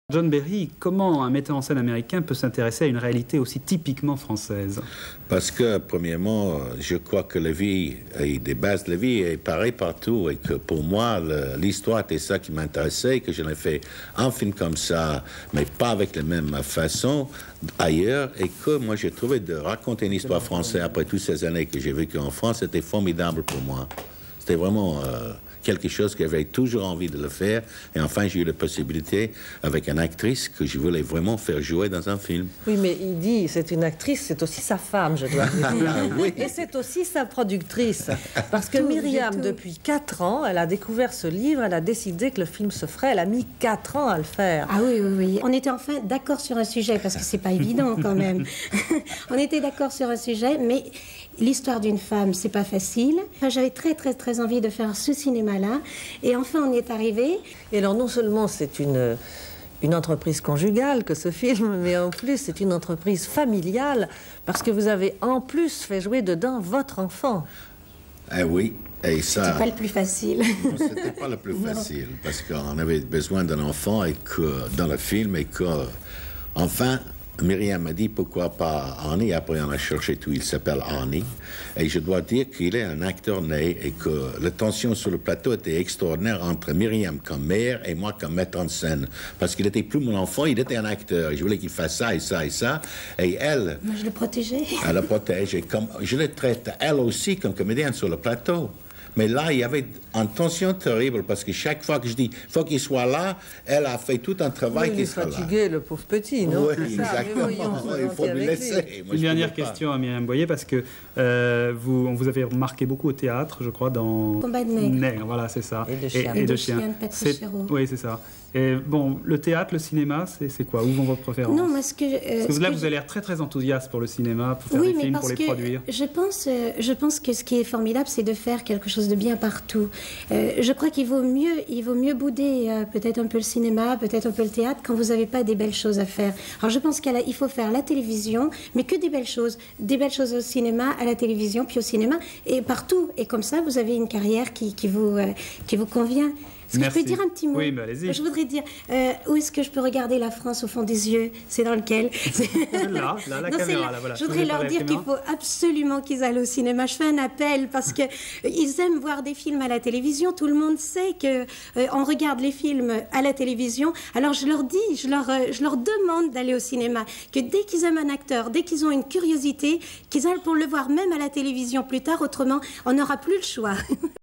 John Berry, comment un metteur en scène américain peut s'intéresser à une réalité aussi typiquement française? Parce que, premièrement, je crois que la vie, et des bases de la vie, est pareille partout. Et que pour moi, l'histoire était ça qui m'intéressait, que je l'ai fait un film comme ça, mais pas avec la même façon ailleurs. Et que moi, j'ai trouvé de raconter une histoire française après toutes ces années que j'ai vécues en France, c'était formidable pour moi. C'était vraiment quelque chose que j'avais toujours envie de le faire. Et enfin, j'ai eu la possibilité avec une actrice que je voulais vraiment faire jouer dans un film. Oui, mais il dit, c'est une actrice, c'est aussi sa femme, je dois vous dire. Oui. Et c'est aussi sa productrice. Parce que Myriam, depuis 4 ans, elle a découvert ce livre, elle a décidé que le film se ferait. Elle a mis 4 ans à le faire. Ah oui, oui, oui. On était enfin d'accord sur un sujet, parce que c'est pas évident quand même. On était d'accord sur un sujet, mais l'histoire d'une femme, c'est pas facile. Enfin, j'avais très envie de faire ce cinéma-là. Et enfin, on y est arrivé. Et alors, non seulement c'est une entreprise conjugale que ce film, mais en plus, c'est une entreprise familiale, parce que vous avez en plus fait jouer dedans votre enfant. Eh oui, et ça... C'était pas le plus facile. C'était pas le plus facile, parce qu'on avait besoin d'un enfant et que, dans le film, et que... Enfin... Myriam m'a dit pourquoi pas Arnie. Après, on a cherché tout. Il s'appelle Arnie. Et je dois dire qu'il est un acteur né et que la tension sur le plateau était extraordinaire entre Myriam comme mère et moi comme metteur en scène. Parce qu'il n'était plus mon enfant, il était un acteur. Je voulais qu'il fasse ça et ça et ça. Et elle... Moi, je le protégeais. Elle le protège. Et comme, je le traite, elle aussi, comme comédienne sur le plateau. Mais là, il y avait une tension terrible parce que chaque fois que je dis faut qu'il soit là, elle a fait tout un travail qui soit là. Il est fatigué, le pauvre petit, non? Oui, exactement. Il faut lui laisser. Une dernière question à Myriam Boyer, parce que on vous avez marqué beaucoup au théâtre, je crois, dans... Combat de nègres. Voilà, c'est ça. Et de chiens. Et de chiens, Patrice Chéreau. Oui, c'est ça. Et bon, le théâtre, le cinéma, c'est quoi? Où vont vos préférences? Non, moi, parce que là, vous avez l'air très enthousiaste pour le cinéma, pour faire des films, pour les produire. Je pense que ce qui est formidable, c'est de faire quelque chose de bien partout. Je crois qu'il vaut mieux bouder peut-être un peu le cinéma, peut-être un peu le théâtre, quand vous n'avez pas des belles choses à faire. Alors, je pense qu'il faut faire la télévision, mais que des belles choses au cinéma, à la télévision, puis au cinéma, et partout. Et comme ça, vous avez une carrière qui vous convient. Est-ce que je peux dire un petit mot? Oui, mais allez-y. Je voudrais dire, où est-ce que je peux regarder la France au fond des yeux? C'est dans lequel? Là, la caméra, là, voilà. Je voudrais leur dire qu'il faut absolument qu'ils aillent au cinéma. Je fais un appel parce que ils aiment voir des films à la télévision. Tout le monde sait que on regarde les films à la télévision. Alors je leur dis, je leur demande d'aller au cinéma. Que dès qu'ils aiment un acteur, dès qu'ils ont une curiosité, qu'ils aillent pour le voir même à la télévision plus tard. Autrement, on n'aura plus le choix.